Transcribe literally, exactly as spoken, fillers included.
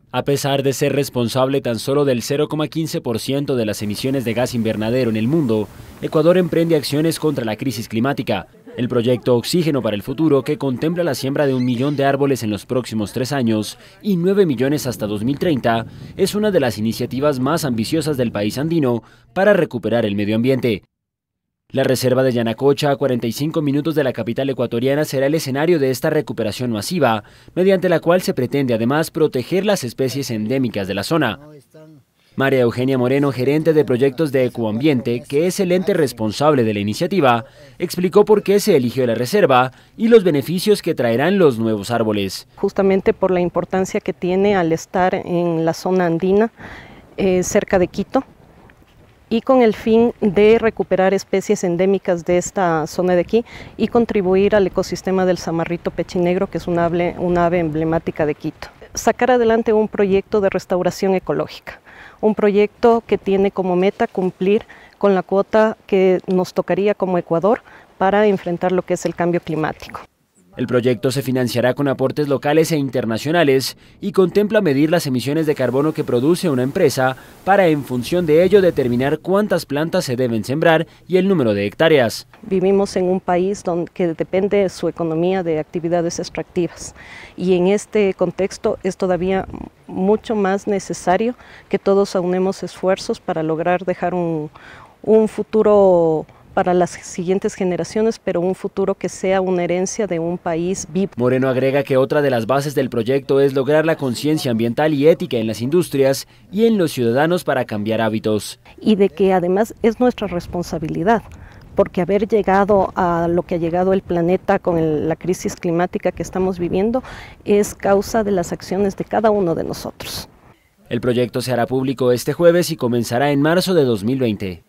A pesar de ser responsable tan solo del cero coma quince por ciento de las emisiones de gas invernadero en el mundo, Ecuador emprende acciones contra la crisis climática. El proyecto Oxígeno para el Futuro, que contempla la siembra de un millón de árboles en los próximos tres años y nueve millones hasta dos mil treinta, es una de las iniciativas más ambiciosas del país andino para recuperar el medio ambiente. La reserva de Yanacocha, a cuarenta y cinco minutos de la capital ecuatoriana, será el escenario de esta recuperación masiva, mediante la cual se pretende además proteger las especies endémicas de la zona. María Eugenia Moreno, gerente de proyectos de Ecoambiente, que es el ente responsable de la iniciativa, explicó por qué se eligió la reserva y los beneficios que traerán los nuevos árboles. Justamente por la importancia que tiene al estar en la zona andina, eh, cerca de Quito, y con el fin de recuperar especies endémicas de esta zona de aquí y contribuir al ecosistema del zamarrito pechinegro, que es una ave, una ave emblemática de Quito. Sacar adelante un proyecto de restauración ecológica, un proyecto que tiene como meta cumplir con la cuota que nos tocaría como Ecuador para enfrentar lo que es el cambio climático. El proyecto se financiará con aportes locales e internacionales y contempla medir las emisiones de carbono que produce una empresa para, en función de ello, determinar cuántas plantas se deben sembrar y el número de hectáreas. Vivimos en un país donde que depende su economía de actividades extractivas y en este contexto es todavía mucho más necesario que todos aunemos esfuerzos para lograr dejar un, un futuro para las siguientes generaciones, pero un futuro que sea una herencia de un país vivo. Moreno agrega que otra de las bases del proyecto es lograr la conciencia ambiental y ética en las industrias y en los ciudadanos para cambiar hábitos. Y de que además es nuestra responsabilidad, porque haber llegado a lo que ha llegado el planeta con el, la crisis climática que estamos viviendo es causa de las acciones de cada uno de nosotros. El proyecto se hará público este jueves y comenzará en marzo de dos mil veinte.